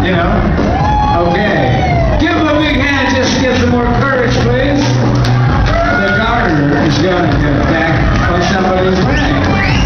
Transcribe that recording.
You know? Okay. Give him a big hand just to get some more courage, please. The gardener is going to get back on somebody's brain.